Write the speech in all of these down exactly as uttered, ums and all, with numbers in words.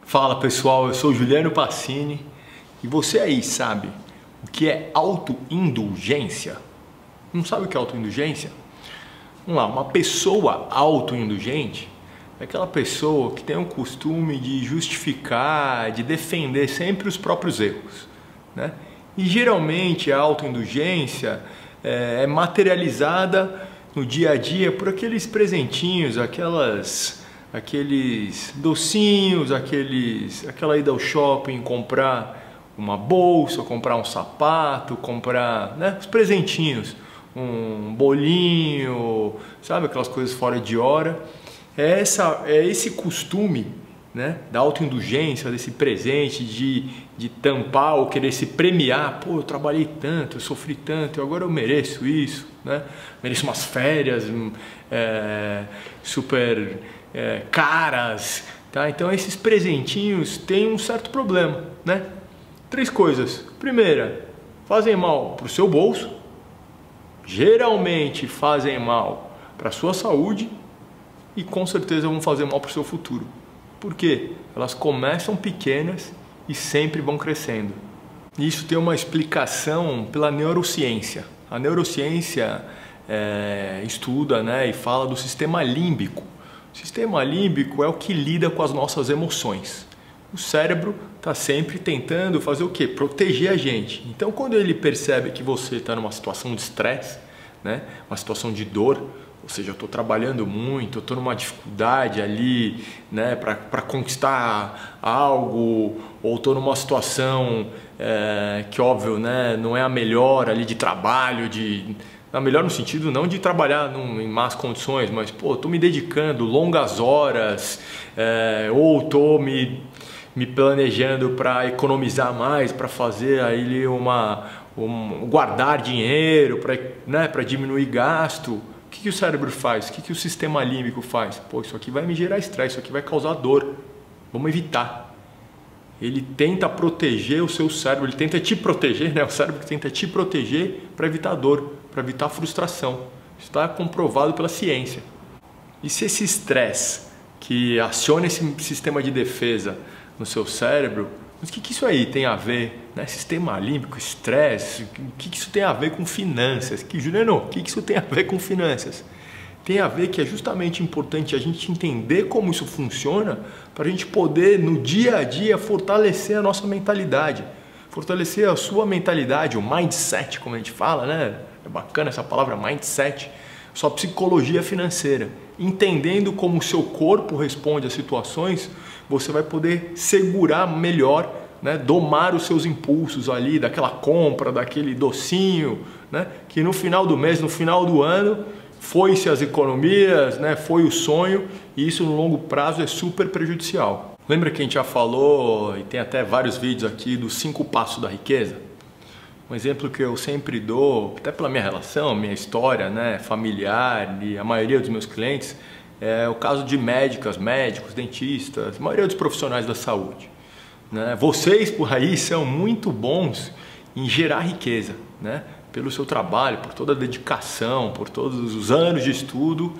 Fala pessoal, eu sou Juliano Passini e você aí sabe o que é autoindulgência? Não sabe o que é autoindulgência? Vamos lá, uma pessoa autoindulgente é aquela pessoa que tem o costume de justificar, de defender sempre os próprios erros, né? E geralmente a autoindulgência é materializada no dia a dia por aqueles presentinhos, aquelas, aqueles docinhos, aqueles, aquela ida ao shopping, comprar uma bolsa, comprar um sapato, comprar, né, os presentinhos, um bolinho, sabe, aquelas coisas fora de hora. É, essa, é esse costume, né, da autoindulgência, desse presente, de, de tampar ou querer se premiar. Pô, eu trabalhei tanto, eu sofri tanto, agora eu mereço isso, né? Mereço umas férias é, super é, caras, tá? Então esses presentinhos têm um certo problema, né? Três coisas. Primeira, fazem mal para o seu bolso, geralmente fazem mal para a sua saúde e com certeza vão fazer mal para o seu futuro. Por quê? Elas começam pequenas e sempre vão crescendo. Isso tem uma explicação pela neurociência. A neurociência é, estuda, né, e fala do sistema límbico. O sistema límbico é o que lida com as nossas emoções. O cérebro está sempre tentando fazer o quê? Proteger a gente. Então, quando ele percebe que você está numa situação de estresse, né, uma situação de dor, ou seja, eu estou trabalhando muito, eu estou numa dificuldade ali, né, para conquistar algo, ou estou numa situação é, que, óbvio, né, não é a melhor ali de trabalho, de, a melhor no sentido não de trabalhar num, em más condições, mas, pô, estou me dedicando longas horas, é, ou estou me, me planejando para economizar mais, para fazer aí uma, um, guardar dinheiro, para, né, para diminuir gasto. O que, que o cérebro faz? O que, que o sistema límbico faz? Pô, isso aqui vai me gerar estresse, isso aqui vai causar dor. Vamos evitar. Ele tenta proteger o seu cérebro, ele tenta te proteger, né? O cérebro tenta te proteger para evitar dor, para evitar frustração. Isso está comprovado pela ciência. E se esse estresse que aciona esse sistema de defesa no seu cérebro, mas o que, que isso aí tem a ver, né? Sistema límbico, estresse, o que, que isso tem a ver com finanças? Que, Juliano, o que, que isso tem a ver com finanças? Tem a ver que é justamente importante a gente entender como isso funciona para a gente poder, no dia a dia, fortalecer a nossa mentalidade. Fortalecer a sua mentalidade, o mindset, como a gente fala, né? É bacana essa palavra, mindset. Sua psicologia financeira. Entendendo como o seu corpo responde às situações, você vai poder segurar melhor, né, domar os seus impulsos ali, daquela compra, daquele docinho, né, que no final do mês, no final do ano, foi-se as economias, né, foi o sonho, e isso no longo prazo é super prejudicial. Lembra que a gente já falou, e tem até vários vídeos aqui, dos cinco passos da riqueza? Um exemplo que eu sempre dou, até pela minha relação, minha história, né, familiar e a maioria dos meus clientes, é o caso de médicas, médicos, dentistas, a maioria dos profissionais da saúde, né? Vocês por aí são muito bons em gerar riqueza, né? Pelo seu trabalho, por toda a dedicação, por todos os anos de estudo,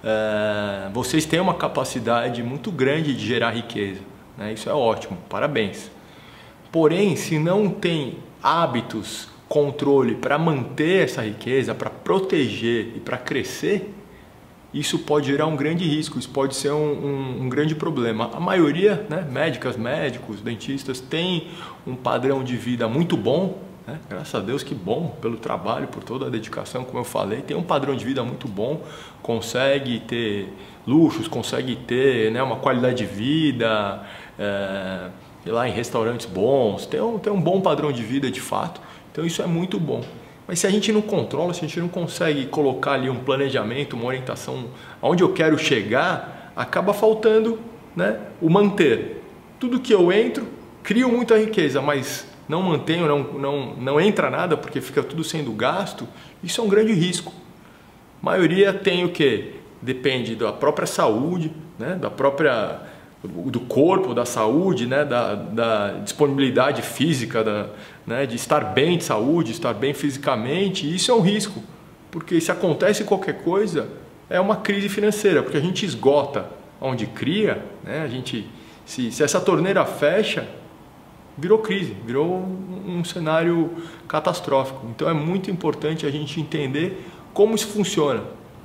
é, vocês têm uma capacidade muito grande de gerar riqueza, né? Isso é ótimo, parabéns. Porém, se não tem hábitos, controle para manter essa riqueza, para proteger e para crescer, isso pode gerar um grande risco, isso pode ser um, um, um grande problema. A maioria, né, médicas, médicos, dentistas, tem um padrão de vida muito bom, né? Graças a Deus, que bom, pelo trabalho, por toda a dedicação, como eu falei, tem um padrão de vida muito bom, consegue ter luxos, consegue ter, né, uma qualidade de vida, é, lá em restaurantes bons, tem um, tem um bom padrão de vida de fato, então isso é muito bom. Mas se a gente não controla, se a gente não consegue colocar ali um planejamento, uma orientação aonde eu quero chegar, acaba faltando, né, o manter. Tudo que eu entro, crio muita riqueza, mas não mantenho, não, não, não entra nada porque fica tudo sendo gasto, isso é um grande risco. A maioria tem o quê? Depende da própria saúde, né, da própria... do corpo, da saúde, né, da, da disponibilidade física, da, né, de estar bem de saúde, estar bem fisicamente, e isso é um risco, porque se acontece qualquer coisa, é uma crise financeira, porque a gente esgota onde cria, né, a gente Se, se essa torneira fecha, virou crise, virou um, um cenário catastrófico. Então é muito importante a gente entender como isso funciona.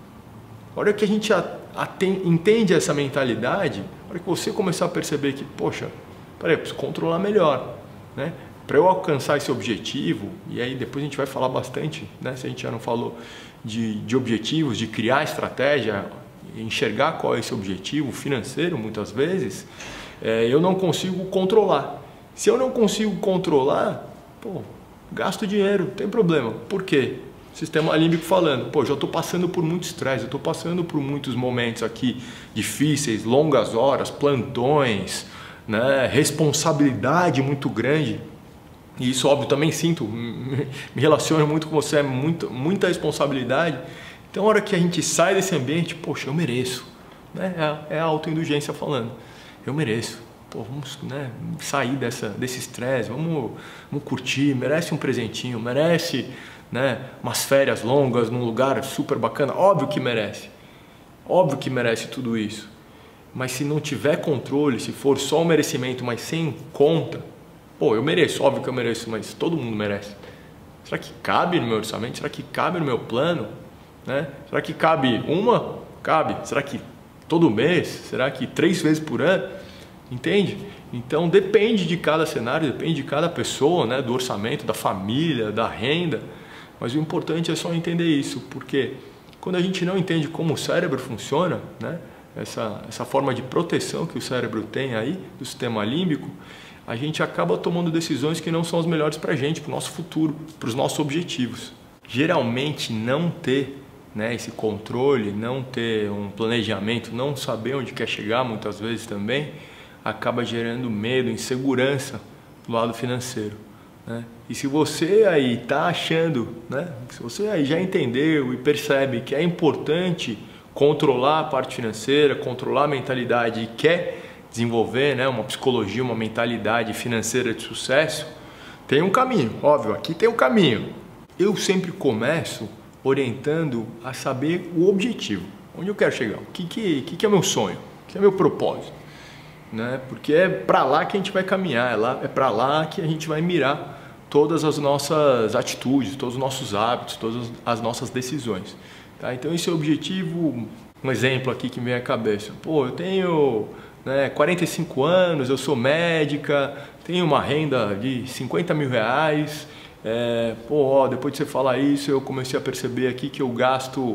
A hora que a gente a, a tem, entende essa mentalidade, a hora que você começar a perceber que, poxa, peraí, eu preciso controlar melhor, né? Para eu alcançar esse objetivo, e aí depois a gente vai falar bastante, né? Se a gente já não falou de, de objetivos, de criar estratégia, enxergar qual é esse objetivo financeiro, muitas vezes, é, eu não consigo controlar. Se eu não consigo controlar, pô, gasto dinheiro, não tem problema. Por quê? Sistema límbico falando, pô, já estou passando por muito estresse, eu estou passando por muitos momentos aqui difíceis, longas horas, plantões, né, responsabilidade muito grande. E isso, óbvio, também sinto, me relaciono muito com você, é muito, muita responsabilidade. Então, a hora que a gente sai desse ambiente, poxa, eu mereço. Né? É, é a autoindulgência falando, eu mereço. Pô, vamos, né, sair dessa, desse estresse, vamos, vamos curtir, merece um presentinho, merece, né, umas férias longas num lugar super bacana. Óbvio que merece, óbvio que merece tudo isso. Mas se não tiver controle, se for só um merecimento, mas sem conta, pô, eu mereço, óbvio que eu mereço, mas todo mundo merece. Será que cabe no meu orçamento? Será que cabe no meu plano? Né? Será que cabe uma? Cabe. Será que todo mês? Será que três vezes por ano? Entende? Então depende de cada cenário, depende de cada pessoa, né? Do orçamento, da família, da renda. Mas o importante é só entender isso, porque quando a gente não entende como o cérebro funciona, né? Essa, essa forma de proteção que o cérebro tem aí, do sistema límbico, a gente acaba tomando decisões que não são as melhores para a gente, para o nosso futuro, para os nossos objetivos. Geralmente não ter, né, esse controle, não ter um planejamento, não saber onde quer chegar muitas vezes também, acaba gerando medo, insegurança do lado financeiro. Né? E se você aí está achando, né, se você aí já entendeu e percebe que é importante controlar a parte financeira, controlar a mentalidade e quer desenvolver, né, uma psicologia, uma mentalidade financeira de sucesso, tem um caminho, óbvio, aqui tem um caminho. Eu sempre começo orientando a saber o objetivo, onde eu quero chegar, o que, que, que, que é meu sonho, o que é meu propósito. Né? Porque é para lá que a gente vai caminhar, é, lá, é para lá que a gente vai mirar todas as nossas atitudes, todos os nossos hábitos, todas as nossas decisões. Tá? Então esse é o objetivo, um exemplo aqui que me vem à cabeça. Pô, eu tenho, né, quarenta e cinco anos, eu sou médica, tenho uma renda de cinquenta mil reais, é, pô, ó, depois de você falar isso eu comecei a perceber aqui que eu gasto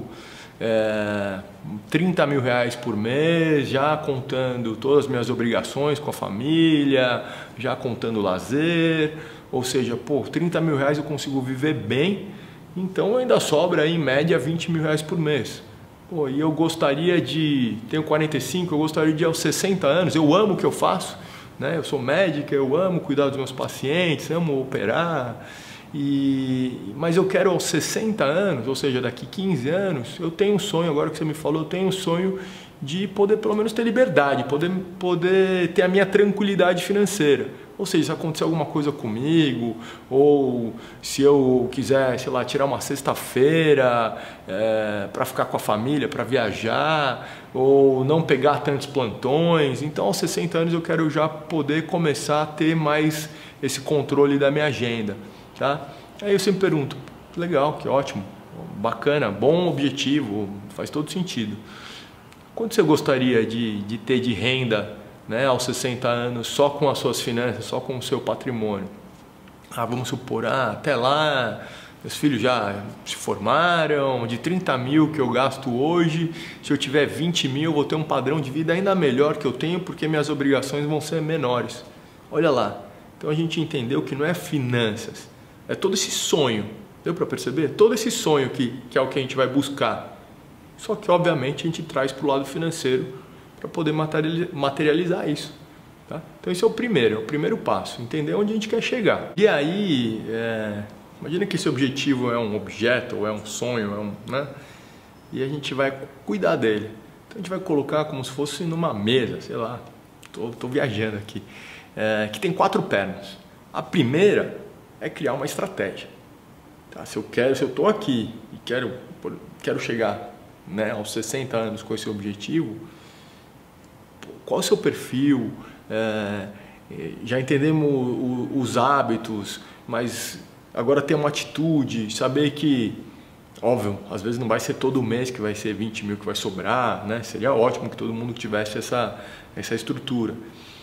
É, trinta mil reais por mês, já contando todas as minhas obrigações com a família, já contando lazer, ou seja, pô, trinta mil reais eu consigo viver bem, então ainda sobra aí, em média vinte mil reais por mês. Pô, e eu gostaria de, tenho quarenta e cinco, eu gostaria de aos sessenta anos, eu amo o que eu faço, né? Eu sou médica, eu amo cuidar dos meus pacientes, amo operar. E, mas eu quero aos sessenta anos, ou seja, daqui quinze anos, eu tenho um sonho, agora que você me falou, eu tenho um sonho de poder pelo menos ter liberdade, poder, poder ter a minha tranquilidade financeira. Ou seja, se acontecer alguma coisa comigo, ou se eu quiser, sei lá, tirar uma sexta-feira é, para ficar com a família, para viajar, ou não pegar tantos plantões, então aos sessenta anos eu quero já poder começar a ter mais esse controle da minha agenda. Tá? Aí eu sempre pergunto, legal, que ótimo, bacana, bom objetivo, faz todo sentido. Quanto você gostaria de, de ter de renda, né, aos sessenta anos, só com as suas finanças, só com o seu patrimônio? Ah, vamos supor, ah, até lá meus filhos já se formaram, de trinta mil que eu gasto hoje, se eu tiver vinte mil eu vou ter um padrão de vida ainda melhor que eu tenho, porque minhas obrigações vão ser menores. Olha lá, então a gente entendeu que não é finanças, é todo esse sonho, deu para perceber? Todo esse sonho que, que é o que a gente vai buscar. Só que, obviamente, a gente traz para o lado financeiro para poder materializar isso. Tá? Então, esse é o primeiro, é o primeiro passo, entender onde a gente quer chegar. E aí, é, imagina que esse objetivo é um objeto, ou é um sonho, é um, né? E a gente vai cuidar dele. Então, a gente vai colocar como se fosse numa mesa, sei lá, estou viajando aqui, é, que tem quatro pernas. A primeira é criar uma estratégia. Tá? Se eu quero, se eu estou aqui e quero, quero chegar, né, aos sessenta anos com esse objetivo, qual é o seu perfil, é, já entendemos os hábitos, mas agora ter uma atitude, saber que, óbvio, às vezes não vai ser todo mês que vai ser vinte mil que vai sobrar, né? Seria ótimo que todo mundo tivesse essa, essa estrutura.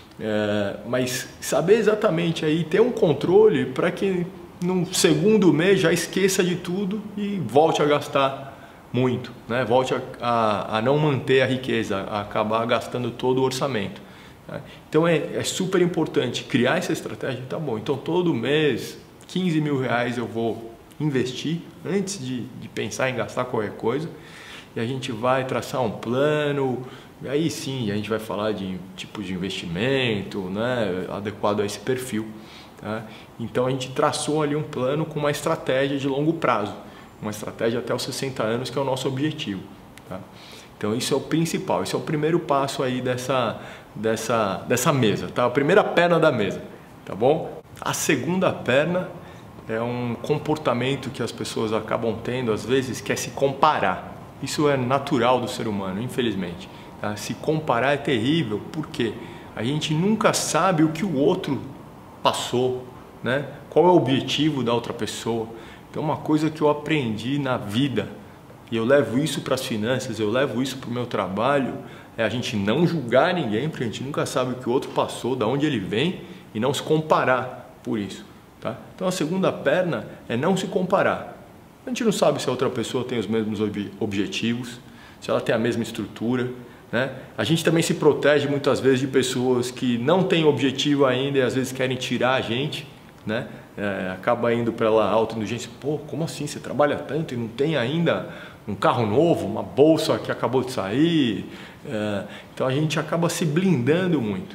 É, mas saber exatamente aí, ter um controle para que no segundo mês já esqueça de tudo e volte a gastar muito, né? Volte a, a, a não manter a riqueza, a acabar gastando todo o orçamento. Né? Então é, é super importante criar essa estratégia. Tá bom, então todo mês quinze mil reais eu vou investir antes de, de pensar em gastar qualquer coisa, e a gente vai traçar um plano, e aí sim a gente vai falar de tipo de investimento, né, adequado a esse perfil. Tá? Então a gente traçou ali um plano com uma estratégia de longo prazo, uma estratégia até os sessenta anos, que é o nosso objetivo. Tá? Então isso é o principal, esse é o primeiro passo aí dessa, dessa, dessa mesa, tá? A primeira perna da mesa, tá bom? A segunda perna é um comportamento que as pessoas acabam tendo às vezes, que é se comparar. Isso é natural do ser humano, infelizmente. Tá? Se comparar é terrível, porque a gente nunca sabe o que o outro passou, né? Qual é o objetivo da outra pessoa. Então uma coisa que eu aprendi na vida, e eu levo isso para as finanças, eu levo isso para o meu trabalho, é a gente não julgar ninguém, porque a gente nunca sabe o que o outro passou, de onde ele vem, e não se comparar por isso. Tá? Então a segunda perna é não se comparar. A gente não sabe se a outra pessoa tem os mesmos ob objetivos, se ela tem a mesma estrutura. Né? A gente também se protege muitas vezes de pessoas que não têm objetivo ainda e às vezes querem tirar a gente. Né? É, acaba indo para ela autoindulgência. Pô, como assim? Você trabalha tanto e não tem ainda um carro novo, uma bolsa que acabou de sair? É, então a gente acaba se blindando muito.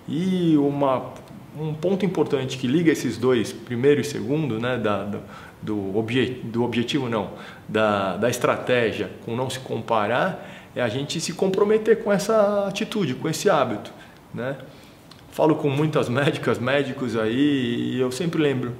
E uma, um ponto importante que liga esses dois, primeiro e segundo, né, da, do, do, obje, do objetivo não, da, da estratégia com não se comparar, é a gente se comprometer com essa atitude, com esse hábito. Né? Falo com muitas médicas, médicos aí, e eu sempre lembro,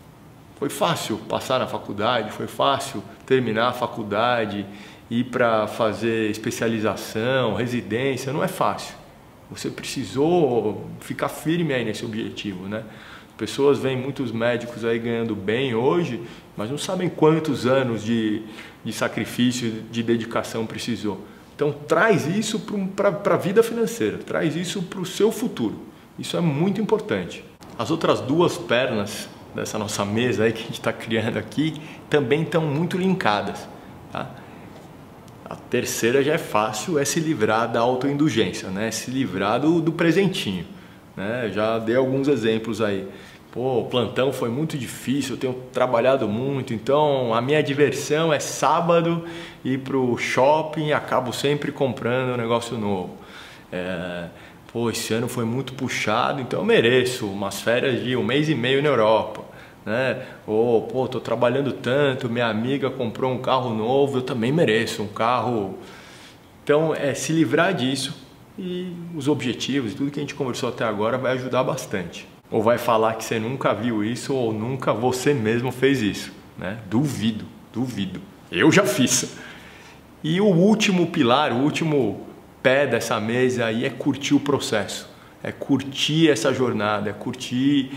foi fácil passar na faculdade, foi fácil terminar a faculdade, ir para fazer especialização, residência, não é fácil. Você precisou ficar firme aí nesse objetivo, né? Pessoas veem muitos médicos aí ganhando bem hoje, mas não sabem quantos anos de, de sacrifício, de dedicação precisou. Então traz isso para a vida financeira, traz isso para o seu futuro. Isso é muito importante. As outras duas pernas dessa nossa mesa aí que a gente está criando aqui também estão muito linkadas. Tá? A terceira já é fácil, é se livrar da autoindulgência, né? Se livrar do, do presentinho. Né? Já dei alguns exemplos aí. Pô, o plantão foi muito difícil, eu tenho trabalhado muito, então a minha diversão é sábado ir para o shopping e acabo sempre comprando um negócio novo. É... Pô, esse ano foi muito puxado, então eu mereço umas férias de um mês e meio na Europa, né? Ou, pô, tô trabalhando tanto, minha amiga comprou um carro novo, eu também mereço um carro. Então, é se livrar disso, e os objetivos e tudo que a gente conversou até agora vai ajudar bastante. Ou vai falar que você nunca viu isso ou nunca você mesmo fez isso, né? Duvido, duvido. Eu já fiz. E o último pilar, o último pé dessa mesa aí é curtir o processo, é curtir essa jornada, é curtir,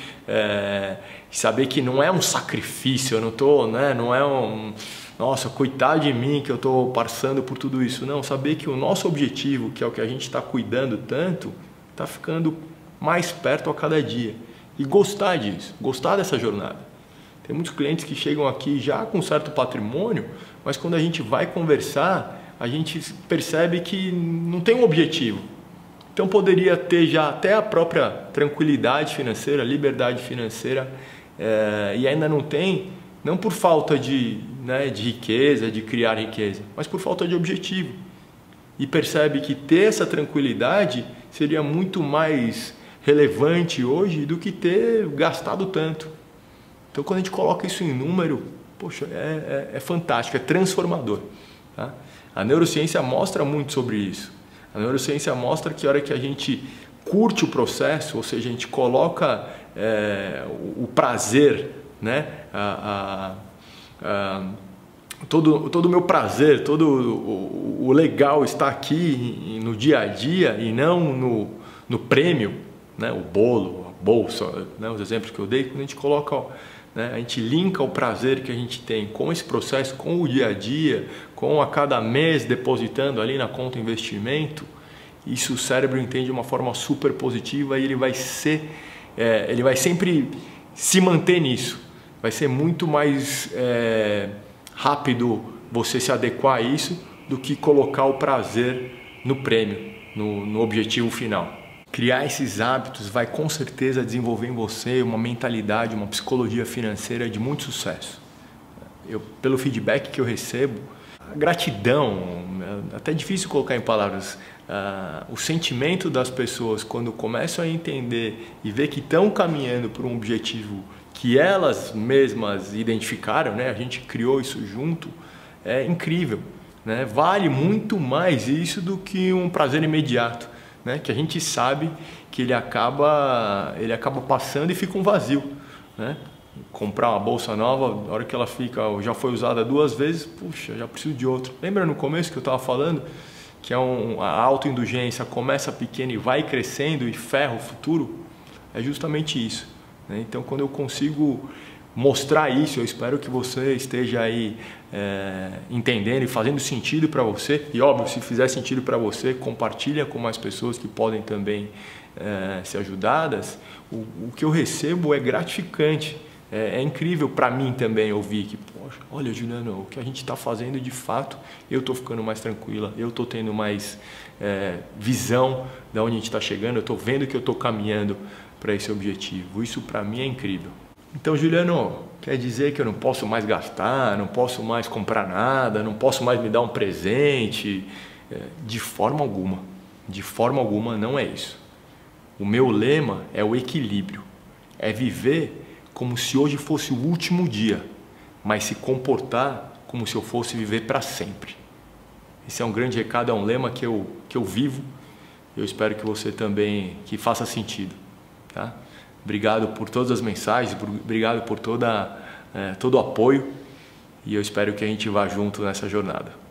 é, saber que não é um sacrifício, eu não tô, né, não é um, nossa, coitado de mim que eu estou passando por tudo isso, não, saber que o nosso objetivo, que é o que a gente está cuidando tanto, está ficando mais perto a cada dia, e gostar disso, gostar dessa jornada. Tem muitos clientes que chegam aqui já com certo patrimônio, mas quando a gente vai conversar, a gente percebe que não tem um objetivo. Então poderia ter já até a própria tranquilidade financeira, liberdade financeira, é, e ainda não tem, não por falta de, né, de riqueza, de criar riqueza, mas por falta de objetivo. E percebe que ter essa tranquilidade seria muito mais relevante hoje do que ter gastado tanto. Então quando a gente coloca isso em número, poxa, é, é, é fantástico, é transformador. Tá? A neurociência mostra muito sobre isso. A neurociência mostra que a hora que a gente curte o processo, ou seja, a gente coloca é, o, o prazer, né? a, a, a, todo, todo o meu prazer, todo o, o legal está aqui no dia a dia e não no, no prêmio, né, o bolo, a bolsa, né, os exemplos que eu dei, quando a gente coloca, né, a gente linka o prazer que a gente tem com esse processo, com o dia a dia, com a cada mês depositando ali na conta investimento, isso o cérebro entende de uma forma super positiva e ele vai ser, é, ele vai sempre se manter nisso. Vai ser muito mais é, rápido você se adequar a isso do que colocar o prazer no prêmio, no, no objetivo final. Criar esses hábitos vai com certeza desenvolver em você uma mentalidade, uma psicologia financeira de muito sucesso. Eu, pelo feedback que eu recebo, a gratidão, é até difícil colocar em palavras, uh, o sentimento das pessoas quando começam a entender e ver que estão caminhando por um objetivo que elas mesmas identificaram, né? A gente criou isso junto, é incrível, né? Vale muito mais isso do que um prazer imediato, né? Que a gente sabe que ele acaba, ele acaba passando e fica um vazio, né? Comprar uma bolsa nova, a hora que ela fica, já foi usada duas vezes, puxa, já preciso de outra. Lembra no começo que eu estava falando que é um, a autoindulgência começa pequena e vai crescendo e ferra o futuro? É justamente isso, né? Então, quando eu consigo mostrar isso, eu espero que você esteja aí é, entendendo e fazendo sentido para você. E óbvio, se fizer sentido para você, compartilha com mais pessoas que podem também é, ser ajudadas. O, o que eu recebo é gratificante. É, é incrível para mim também ouvir que, poxa, olha, Juliano, o que a gente está fazendo de fato, eu estou ficando mais tranquila, eu estou tendo mais é, visão de onde a gente está chegando, eu estou vendo que eu estou caminhando para esse objetivo. Isso para mim é incrível. Então, Juliano, quer dizer que eu não posso mais gastar, não posso mais comprar nada, não posso mais me dar um presente? É, de forma alguma, de forma alguma não é isso. O meu lema é o equilíbrio, é viver como se hoje fosse o último dia, mas se comportar como se eu fosse viver para sempre. Esse é um grande recado, é um lema que eu, que eu vivo. Eu espero que você também, que faça sentido, tá? Obrigado por todas as mensagens, obrigado por toda, é, todo o apoio e eu espero que a gente vá junto nessa jornada.